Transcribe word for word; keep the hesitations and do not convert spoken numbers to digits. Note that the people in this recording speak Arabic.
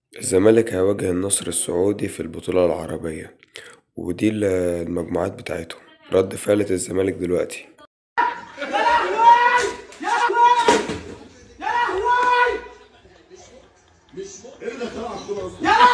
الزمالك هيواجه النصر السعودي في البطولة العربية، ودي ال- المجموعات بتاعتهم. رد فعل الزمالك دلوقتي. يا